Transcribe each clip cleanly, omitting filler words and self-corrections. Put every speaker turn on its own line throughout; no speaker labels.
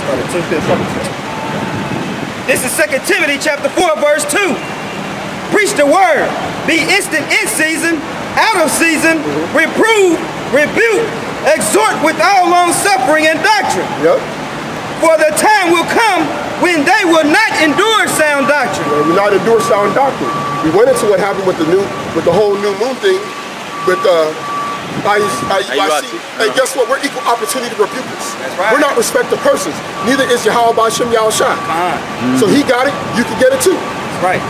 This is 2 Timothy chapter 4, verse 2. Preach the word. Be instant in season, out of season, reprove, rebuke, exhort with all long suffering and doctrine.
Yep.
For the time will come when they will not endure sound doctrine.
Well, we're not endure sound doctrine. We went into what happened with the whole new moon thing, with IUIC. Hey, guess what? We're equal opportunity rebukers.
That's right.
We're not respect of persons. Neither is Yahweh Ba'Shem Yahushua. So he got it, you can get it too.
That's right.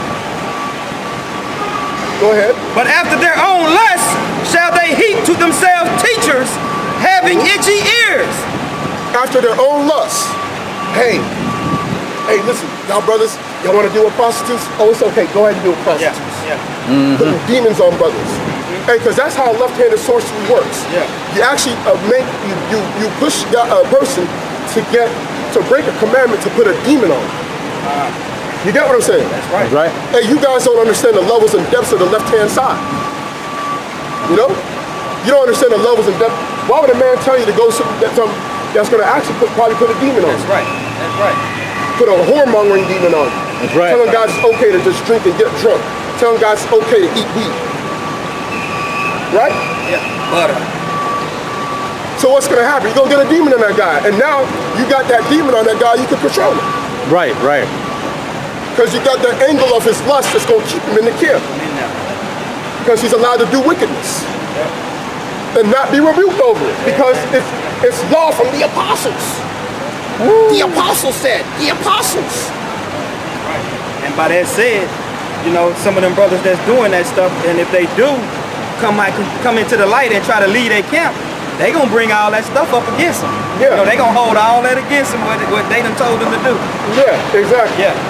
Go ahead.
But after their own lusts shall they heap to themselves teachers having itchy ears.
After their own lusts. Hey, listen, y'all brothers, y'all want to deal with prostitutes? Oh, it's okay. Go ahead and deal with prostitutes. Putting demons on brothers. Hey, because that's how left-handed sorcery works. You actually you push a person to break a commandment to put a demon on. You get what I'm saying?
That's right.
Right.
Hey, you guys don't understand the levels and depths of the left-hand side. You know? You don't understand the levels and depths. Why would a man tell you to go that's going to actually probably put a demon on?
That's right. That's right.
Put a whoremongering demon on.
That's right.
Telling guys it's okay to just drink and get drunk. Telling guys it's okay to eat weed. Right?
Yeah. Butter.
So what's going to happen? You're going to get a demon on that guy. And now you got that demon on that guy, you can control him.
Right, right.
Because you got the angle of his lust that's going to keep him in the camp. Because he's allowed to do wickedness. And not be rebuked over it. Because it's law from the apostles. The apostles said, the apostles.
Right. And by that said, you know, some of them brothers that's doing that stuff, and if they do come into the light and try to lead a camp, they gonna bring all that stuff up against them.
Yeah.
You know, they gonna hold all that against them, what they done told them to do.
Yeah, exactly.
Yeah.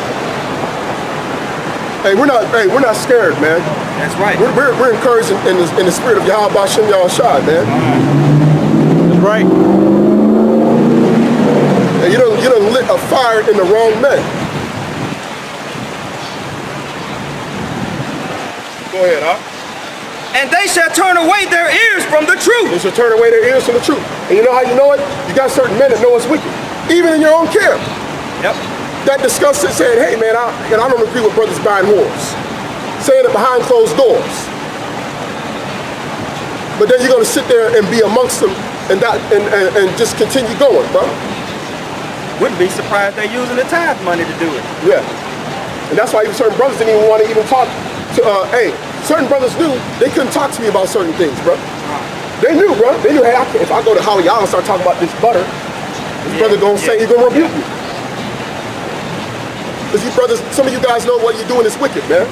Hey, we're not scared, man.
That's right.
We're encouraged in the spirit of Yahweh Ba'Shem Yahushua, man.
That's right.
And you done lit a fire in the wrong men. Go ahead, huh?
And they shall turn away their ears from the truth.
They shall turn away their ears from the truth. And you know how you know it? You got certain men that know it's wicked. Even in your own camp.
Yep.
That discussed it, saying, hey man, I don't agree with brothers buying whores. Saying it behind closed doors. But then you're gonna sit there and be amongst them and just continue going, bro.
Wouldn't be surprised they're using the tithe money to do it.
Yeah. And that's why even certain brothers didn't even want to even talk to, hey, certain brothers knew they couldn't talk to me about certain things, bro. They knew, bro. They knew, hey, if I go to Howie Y'all and start talking about this butter, this brother gonna say he's gonna rebuke me. Because you brothers, some of you guys know what you're doing is wicked, man.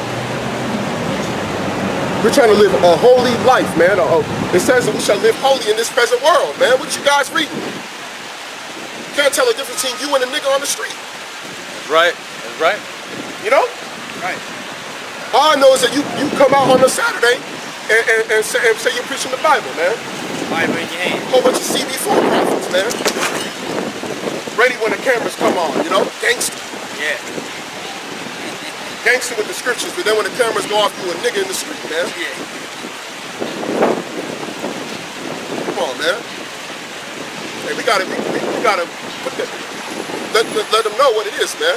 We're trying to live a holy life, man. It says that we shall live holy in this present world, man. What you guys reading? Can't tell the difference between you and a nigga on the street.
That's right. That's right.
You know?
Right.
All I know is that you come out on a Saturday and say you're preaching the Bible, man.
Bible in your hand.
Whole bunch of CB4 prophets, man. Ready when the cameras come on, you know? Gangster.
Yeah.
Gangster with the scriptures, but then when the cameras go off, you a nigga in the street, man.
Yeah.
Come on, man. Hey, we gotta put that. Let them know what it is, man.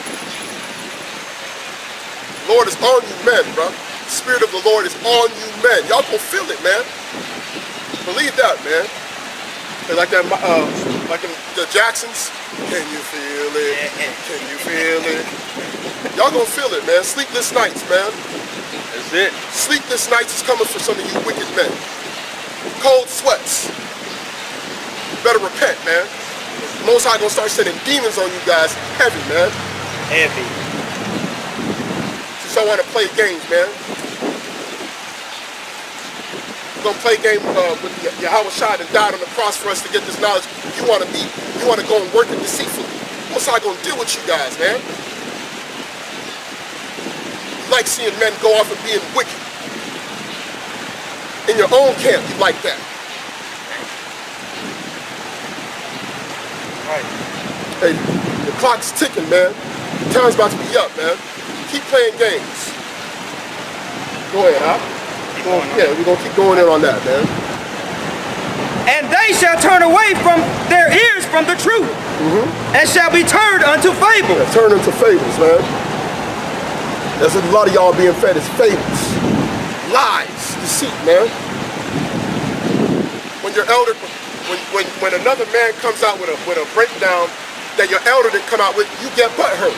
Lord is on you, men, bro. The Spirit of the Lord is on you, men. Y'all gonna feel it, man. Believe that, man. Hey, like that, like the Jacksons. Can you feel it? Can you feel it? Y'all gonna feel it, man. Sleepless nights, man.
That's it.
Sleepless nights is coming for some of you wicked men. Cold sweats. You better repent, man. Most High gonna start sending demons on you guys heavy, man.
Heavy.
Just don't want to play games, man. We're gonna play a game with Yahweh Shai that died on the cross for us to get this knowledge. You wanna go and work it deceitfully. Most High gonna deal with you guys, man. You like seeing men go off and being wicked. In your own camp, you like that.
Right.
Hey, the clock's ticking, man. Time's about to be up, man. Keep playing games. Go ahead, huh? Yeah, we're gonna keep going in on that, man.
And they shall turn away from their ears from from the truth, and shall be turned unto fables.
Yeah, turn into fables, man. There's a lot of y'all being fed as fables, lies, deceit, man. When your elder, when another man comes out with a breakdown that your elder didn't come out with, you get butthurt.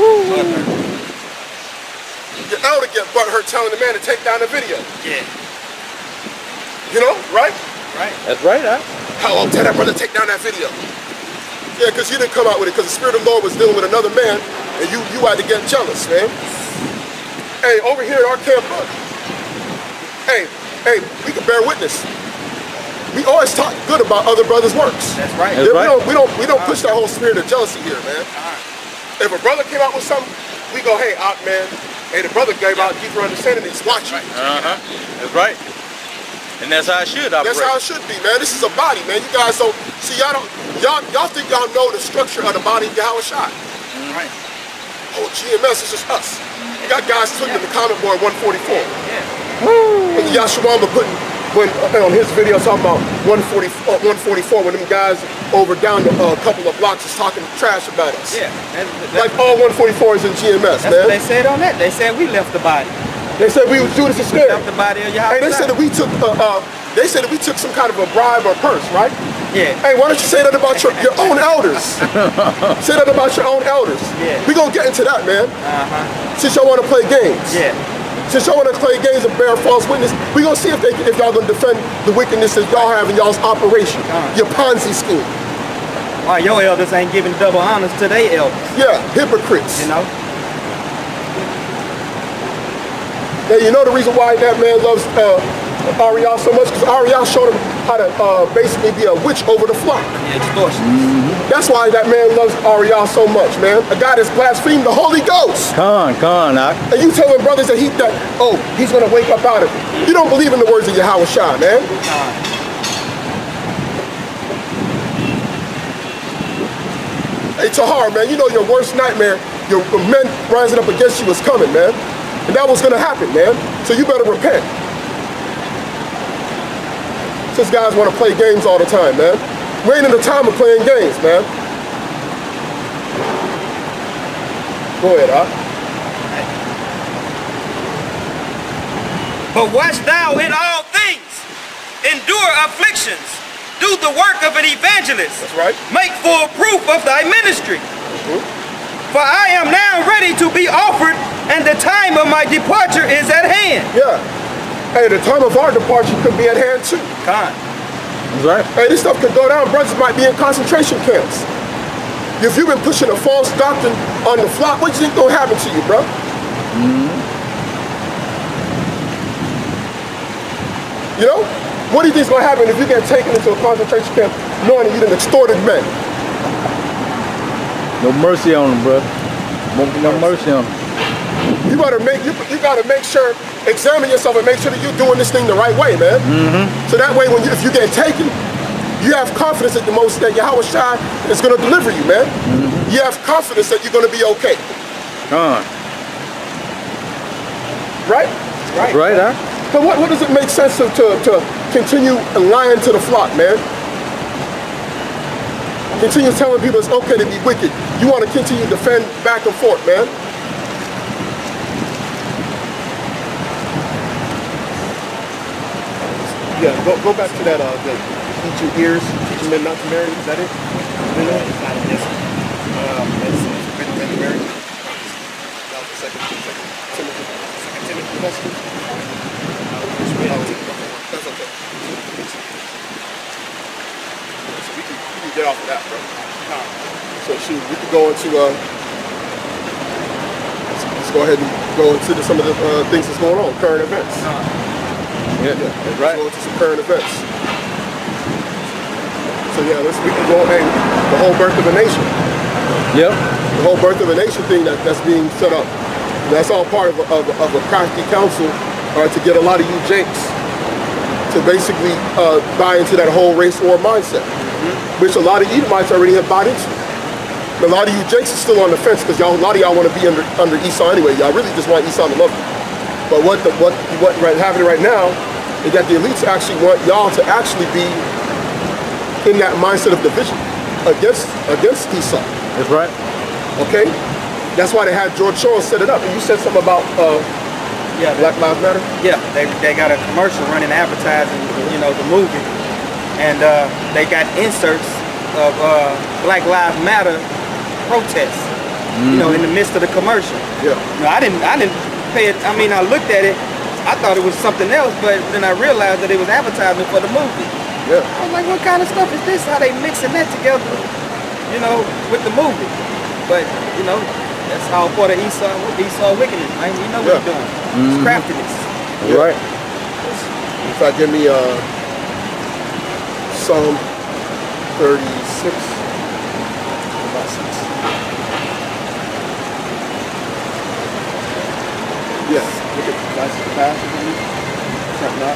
Your elder get butthurt telling the man to take down the video.
Yeah.
You know, right?
Right.
That's right, huh?
How tell that brother to take down that video. Yeah, because you didn't come out with it, because the Spirit of the Lord was dealing with another man, and you had to get jealous, man. Hey, over here at our camp, hey, we can bear witness. We always talk good about other brothers' works.
That's right.
That's right.
We don't push that whole spirit of jealousy here, man. If a brother came out with something, we go, hey, man, hey, the brother gave out deeper understanding. He's watching.
That's right. And that's how it should operate.
That's how it should be, man. This is a body, man. You guys don't see, y'all think y'all know the structure of the body of Yahweh Shai.
Right.
Oh, GMS is just us. You got guys putting in the comment board 144.
Yeah.
And Yashawamba putting on his video talking about 144 when them guys over down a couple of blocks is talking trash about us.
Yeah.
Like all 144s in GMS,
That's
man.
what they said on that. They said we left the body.
They said we was Judas Iscariot.
Left the body of Yahweh.
Hey, they said that we took some kind of a bribe or purse, right?
Yeah.
Hey, why don't you say that about your own elders? Say that about your own elders.
Yeah.
We gonna get into that, man. Since y'all want to play games.
Yeah.
Since y'all want to play games and bear false witness, we gonna see if y'all gonna defend the wickedness that y'all have in y'all's operation, your Ponzi scheme.
Why your elders ain't giving double honors to their elders?
Yeah, hypocrites.
You know.
Now, you know the reason why that man loves Ariel so much? Because Ariel showed him how to basically be a witch over the flock.
Yeah, extortion.
That's why that man loves Ariel so much, man. A guy that's blasphemed the Holy Ghost.
Come on, Doc.
And you telling brothers that he's gonna wake up out of it. You don't believe in the words of Yahweh Shai, man. Hey, Tahar, man, you know your worst nightmare, your men rising up against you was coming, man. And that was gonna happen, man. So you better repent. Since guys wanna play games all the time, man. We ain't in the time of playing games, man. Go ahead,
But watch thou in all things, endure afflictions, do the work of an evangelist.
That's right.
Make full proof of thy ministry. For I am now ready to be offered, and the time of my departure is at hand.
Yeah. Hey, the time of our departure could be at hand too.
That's right.
Hey, this stuff could go down. Brothers might be in concentration camps. If you've been pushing a false doctrine on the flock, what do you think gonna happen to you, bro? You know? What do you think's gonna happen if you get taken into a concentration camp knowing that you done extorted men?
No mercy on them, bro. Won't be no mercy on them.
You gotta make sure, examine yourself and make sure that you're doing this thing the right way, man. So that way, if you get taken, you have confidence that that Yahweh Shai is gonna deliver you, man. You have confidence that you're gonna be okay.
Come on.
Right?
Right, huh?
But what does it make sense to continue lying to the flock, man? Continue telling people it's okay to be wicked. You want to continue to defend back and forth, man. Yeah, go back to that, eat your ears, teaching men not to marry. Is that it? Yes. That's marriage. That was the second Timothy message. That's okay. So we can get off of that, bro. So shoot, we could go into let's go ahead and go into some of the things that's going on, current events.
Yeah, that's right.
Let's go into some current events. So yeah, we can go, hey, the whole birth of a nation.
Yep.
The whole birth of a nation thing that's being set up. That's all part of a crafty council to get a lot of you jakes to basically buy into that whole race war mindset, which a lot of Edomites already have bought into. A lot of you jakes are still on the fence because a lot of y'all want to be under Esau anyway. Y'all really just want Esau to love you. But what's happening right now is that the elites actually want y'all to actually be in that mindset of division. against Esau.
That's right.
Okay? That's why they had George Soros set it up. And you said something about Black Lives Matter?
Yeah, they got a commercial running advertising, you know, the movie. And they got inserts of Black Lives Matter protests, you know, in the midst of the commercial.
Yeah.
You know, I didn't pay it. I mean, I looked at it. I thought it was something else, but then I realized that it was advertising for the movie.
Yeah.
I was like, what kind of stuff is this? How they mixing that together, you know, with the movie? But, you know, that's all part of Esau wickedness, man. You know what he's doing. It's craftiness.
Yeah.
Right.
In fact, give me Psalm 36. About 6. Yes. Look at that's the passage. Check that.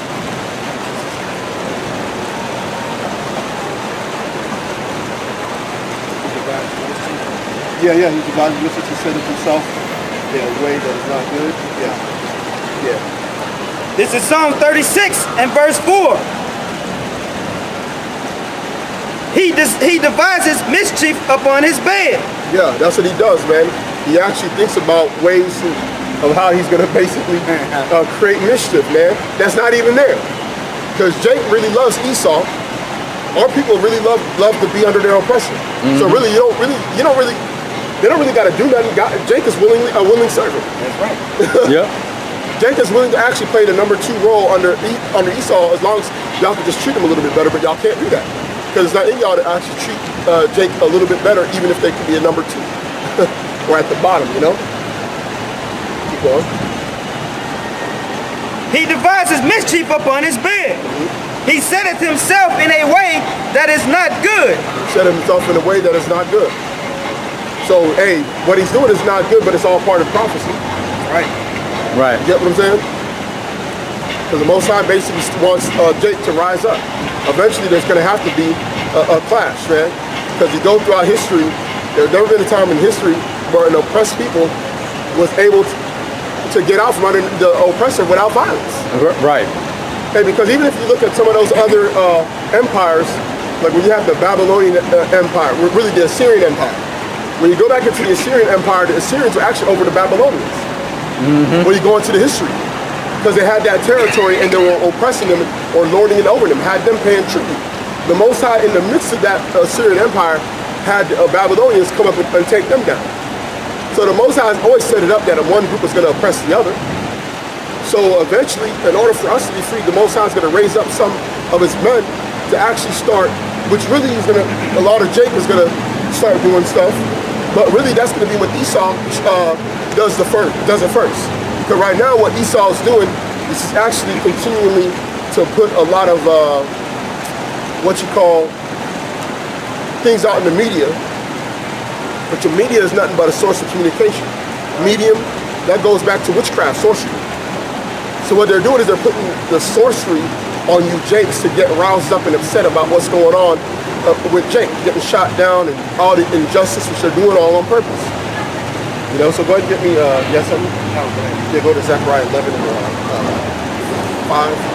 Yeah, he's the God who wishes to set of himself in a way that is not good. Yeah.
This is Psalm 36 and verse 4. He devises mischief upon his bed.
Yeah, that's what he does, man. He actually thinks about ways of how he's going to basically create mischief, man. That's not even there. Because Jake really loves Esau. Our people really love to be under their oppression. So really, they don't really got to do nothing. Jake is a willing servant.
That's right.
Yeah.
Jake is willing to actually play the number 2 role under Esau as long as y'all can just treat him a little bit better, but y'all can't do that. Because it's not in y'all to actually treat Jake a little bit better, even if they could be a number 2. Or at the bottom, you know? Keep going.
He devises mischief upon his bed. He setteth himself in a way that is not good.
He set himself in a way that is not good. So, hey, what he's doing is not good, but it's all part of prophecy.
Right.
Right.
You get what I'm saying? Because the Most High basically wants Jake to rise up. Eventually, there's going to have to be a clash, man. Because you go throughout history, there's never been a time in history where an oppressed people was able to get out from under the oppressor without violence.
Right.
Hey, because even if you look at some of those other empires, like when you have the Babylonian Empire, really the Assyrian Empire. When you go back into the Assyrian Empire, the Assyrians were actually over the Babylonians. When you go into the history, because they had that territory and they were oppressing them or lording it over them, had them paying tribute. The Most High, in the midst of that Assyrian Empire, had Babylonians come up and take them down. So the Most High has always set it up that one group was going to oppress the other. So eventually, in order for us to be free, the Most High is going to raise up some of his men to actually start, which really is going to, a lot of Jacob is going to start doing stuff, but really that's going to be what Esau does it first. Because right now what Esau is doing is actually continually to put a lot of what you call things out in the media, but your media is nothing but a source of communication. Medium, that goes back to witchcraft, sorcery. So what they're doing is they're putting the sorcery on you Jakes to get roused up and upset about what's going on with Jake, getting shot down and all the injustice which they're doing all on purpose. You know, so go ahead and get me, yes, something? Yeah, go to Zechariah 11 and 5.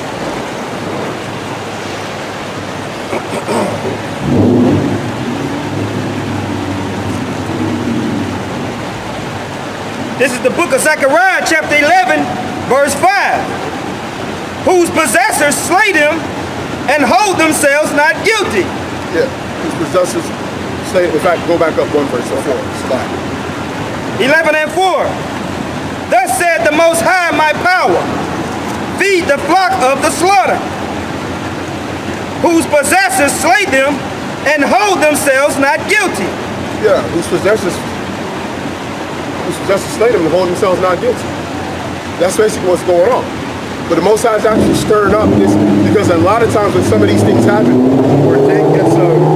This is the book of Zechariah, chapter 11, verse 5. Whose possessors slay them and hold themselves not guilty.
Yeah, whose possessors slay, in fact, go back up 1 verse 4.
11 and 4. Thus said the Most High, my power, feed the flock of the slaughter, whose possessors slay them and hold themselves not guilty.
Yeah, whose possessors slay them and hold themselves not guilty. That's basically what's going on. But the Most High is actually stirring up this, because a lot of times when some of these things happen, where Jake gets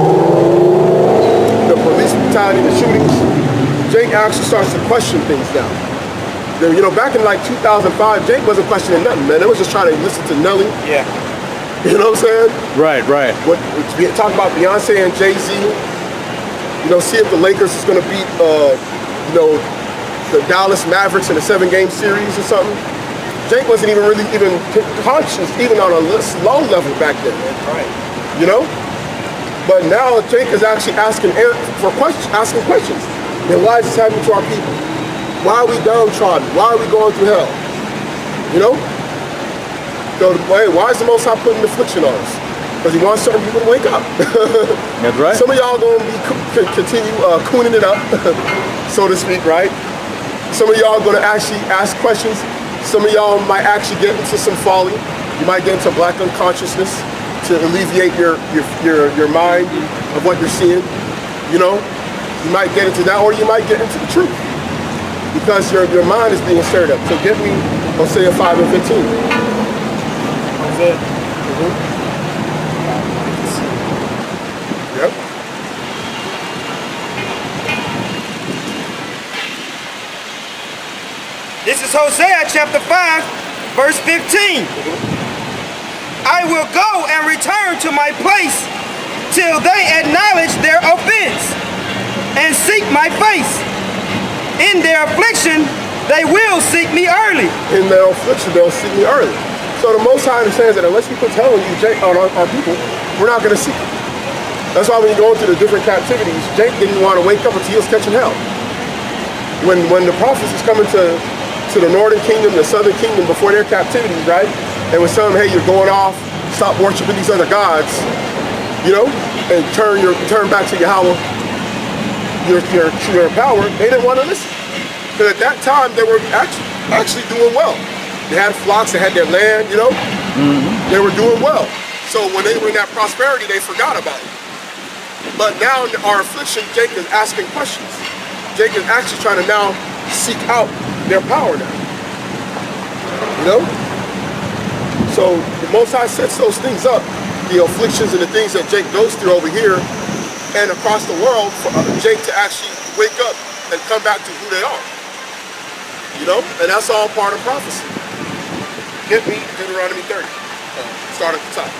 the police brutality, the shootings, Jake actually starts to question things now. You know, back in like 2005, Jake wasn't questioning nothing, man. They was just trying to listen to Nelly.
Yeah.
You know what I'm saying?
Right.
Talk about Beyonce and Jay-Z. You know, see if the Lakers is going to beat, you know, the Dallas Mavericks in a 7-game series or something. Jake wasn't even really conscious, even on a low level back then.
That's right.
You know? But now Jake is actually asking questions. Then why is this happening to our people? Why are we downtrodden? Why are we going through hell? You know? So, hey, why is the Most High putting affliction on us? Because he wants certain people to wake up.
That's right.
Some of y'all gonna be continue cooning it up, so to speak, right? Some of y'all gonna actually ask questions. Some of y'all might actually get into some folly. You might get into black unconsciousness to alleviate your mind of what you're seeing. You know, you might get into that, or you might get into the truth because your mind is being stirred up. So get me Hosea 5 and 15.
Hosea.
Yep.
This is Hosea chapter 5, verse 15. I will go and return to my place till they acknowledge their offense and seek my face. In their affliction, they will seek me early.
In their affliction, they'll seek me early. So the Most High understands that unless we put hell on you, on our people, we're not going to seek you. That's why when you go into the different captivities, Jake didn't want to wake up until he was catching hell. When the prophets was coming to the northern kingdom, the southern kingdom before their captivities, right? And was telling them, hey, you're going off, stop worshiping these other gods, you know, and turn back to Yahweh, your power. They didn't want to listen. Because at that time, they were actually doing well. They had flocks, they had their land, you know. They were doing well. So when they were in that prosperity, they forgot about it. But now in our affliction, Jake is asking questions. Jake is actually trying to now seek out their power now. You know? So the Most High sets those things up, the afflictions and the things that Jake goes through over here and across the world for Jake to actually wake up and come back to who they are. You know? And that's all part of prophecy. Get me Deuteronomy 30. Start at the top.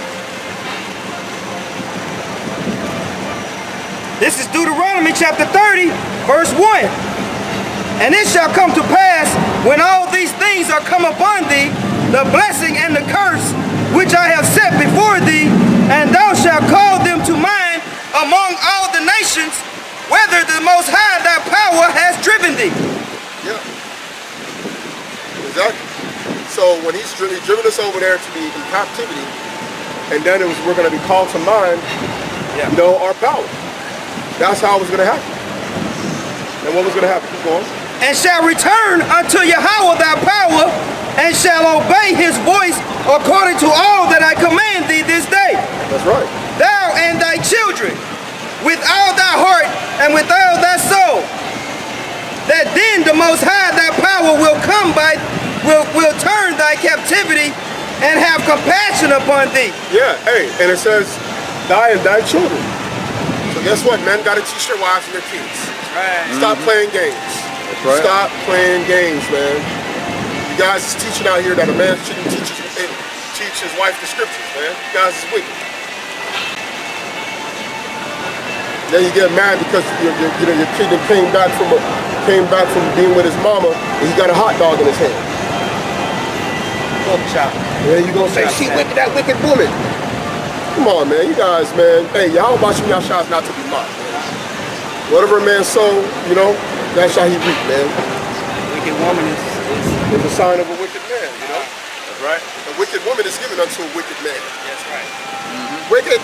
This is Deuteronomy chapter 30, verse 1. And it shall come to pass, when all these things are come upon thee, the blessing and the curse which I have set before thee, and thou shalt call them to mind among all the nations, whether the Most High thy power has driven thee.
Yeah. Exactly. So when he's driven us over there to be in captivity, and then we're going to be called to mind, you know, our power. That's how it was going to happen. And what was going to happen? Keep going.
And shall return unto Yahweh thy power, and shall obey his voice according to all that I command thee this day.
That's right.
Thou and thy children, with all thy heart and with all thy soul, that then the Most High thy power will come by, will turn thy captivity and have compassion upon thee.
Yeah, hey, and it says, thy and thy children. So guess what? Men got to teach their wives and their kids.
Right.
Stop playing games.
That's right.
Stop playing games, man. You guys is teaching out here that a man shouldn't teach his wife the scriptures, man. You guys is wicked. Then you get mad because your kid came back from being with his mama and he got a hot dog in his hand.
Pork chop.
And then you gonna say she wicked, that wicked woman. Come on, man. You guys, man. Hey, y'all about y'all shots not to be mocked, man. Whatever a man sow, you know, that shall he reap, man.
Wicked woman
is a sign of a wicked man, you know?
That's right.
A wicked woman is given unto a wicked man.
That's right.
Wicked.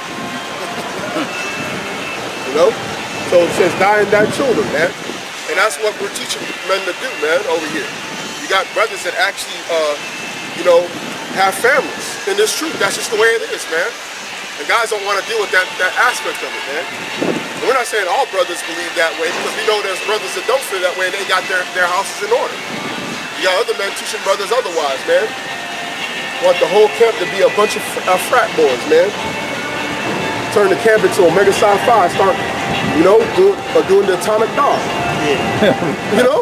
You know? So it says, die and thy children, man. And that's what we're teaching men to do, man, over here. You got brothers that actually, you know, have families in this truth. That's just the way it is, man. And guys don't want to deal with that aspect of it, man. And we're not saying all brothers believe that way, because we know there's brothers that don't feel that way and they got their houses in order. You got other men teaching brothers otherwise, man. Want the whole camp to be a bunch of frat boys, man. Turn the camp into Omega Psi Phi, start, you know, doing the atomic dog. Yeah. You know?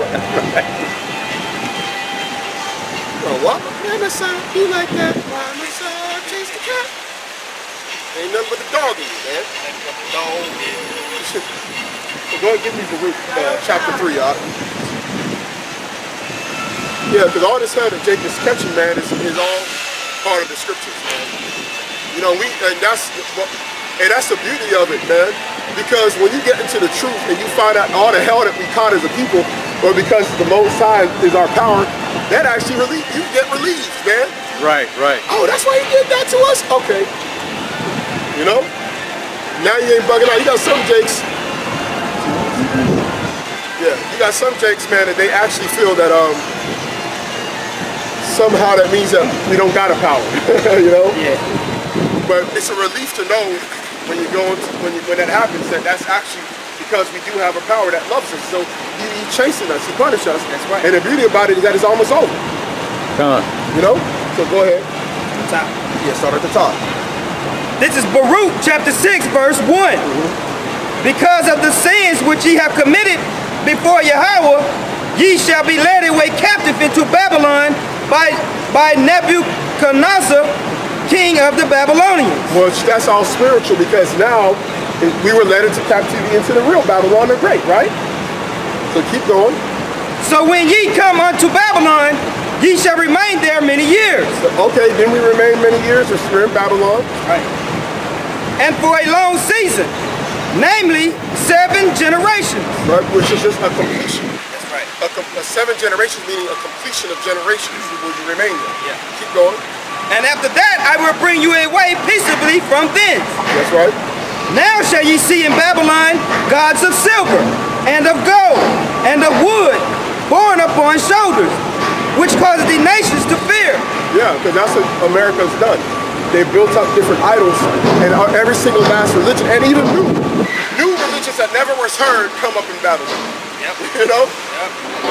What? Man, that's how be like that. Why must I chase the cat? Ain't nothing but the dog in you, man. Dog. So go ahead and give me Baruch chapter 3, y'all. Yeah, because all this hell that Jake is catching, man, is all part of the scriptures, man. You know, and that's what And that's the beauty of it, man. Because when you get into the truth and you find out all the hell that we caught as a people, or because the Most High is our power, that actually you get relieved, man.
Right, right.
Oh, that's why he did that to us? Okay. You know? Now you ain't bugging out. You got some Jakes. Yeah, you got some Jakes, man, that they actually feel that somehow that means that we don't got a power. You know?
Yeah.
But it's a relief to know when you go into, when that happens, that that's actually because we do have a power that loves us. So he's chasing us, he punishes us.
That's right.
And the beauty about it is that it's almost over.
Come on.
You know? So go ahead.
Top.
Yeah, start at the top.
This is Baruch chapter 6, verse 1. Because of the sins which ye have committed before Yahweh, ye shall be led away captive into Babylon by Nebuchadnezzar, king of the Babylonians.
Well, that's all spiritual, because now we were led into captivity into the real Babylon the Great, right? So keep going.
So when ye come unto Babylon, ye shall remain there many years.
So, okay, then we remain many years, we're in Babylon.
Right. And for a long season, namely 7 generations.
Right, which is just a completion.
That's right.
A 7 generations, meaning a completion of generations will you remain there.
Yeah.
Keep going.
And after that I will bring you away peaceably from thence.
That's right.
Now shall ye see in Babylon gods of silver, and of gold, and of wood, borne upon shoulders, which causes the nations to fear.
Yeah, because that's what America's done. They built up different idols, and every single last religion, and even new religions that never was heard come up in Babylon.
Yep.
You know?
Yep.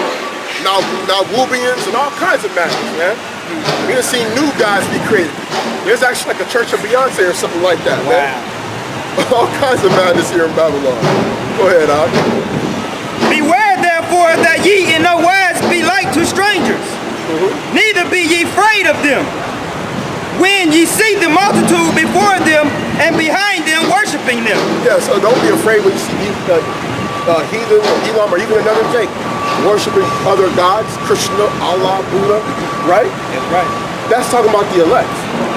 Now Wubians and all kinds of magic, man. We done seen new gods be created. There's actually like a church of Beyonce or something like that, man. All kinds of madness here in Babylon. Go ahead, Al.
Beware therefore that ye in no wise be like to strangers, neither be ye afraid of them, when ye see the multitude before them and behind them worshiping them.
Yeah, so don't be afraid when you see heathen or Elam or even another Jake worshiping other gods, Krishna, Allah, Buddha, right?
That's right.
That's talking about the elect.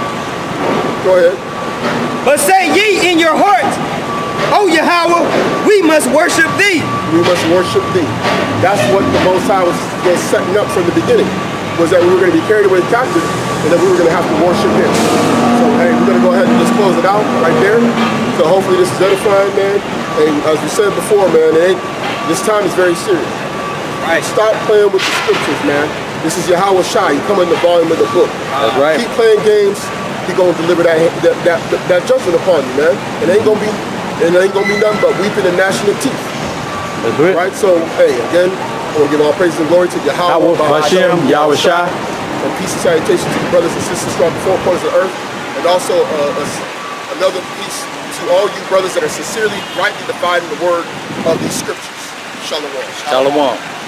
Go ahead.
But say ye in your hearts, O Yahweh, we must worship thee.
We must worship thee. That's what the Most High was setting up from the beginning, was that we were going to be carried away captive and that we were going to have to worship him. So, hey, we're going to go ahead and just close it out right there. So hopefully this is edifying, man. And as we said before, man, this time is very serious.
Right.
Stop playing with the scriptures, man. This is Yahweh Shai. You come in the volume of the book.
That's right.
Keep playing games. He's going to deliver that judgment upon you, man. It ain't going to be nothing but weeping and gnashing of teeth.
That's it.
Right? So, hey, again, I want to give all praise and glory to Yahweh,
Hashem, Yahweh Shai.
and peace and salutation to the brothers and sisters throughout the 4 corners of the earth, and also another peace to all you brothers that are sincerely, rightly dividing the word of these scriptures. Shalom.
Shalom.